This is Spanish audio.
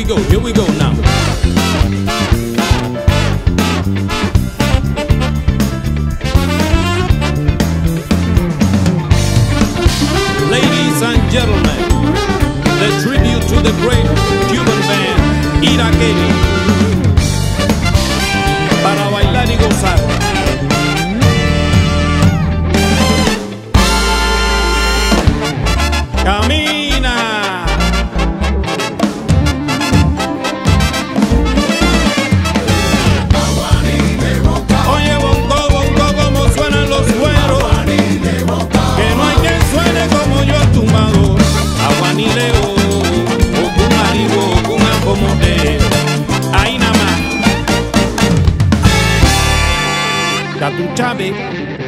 here we go now. Ladies and gentlemen, the tribute to the great Cuban band Ira Kelly, para bailar y gozar. Camina. Oye, bongo, bongo, como suenan los güeros, que no hay quien suene como yo el tumbador. Aguanileo, o maribo, con acomote, ahí nada más. Tatu Chávez.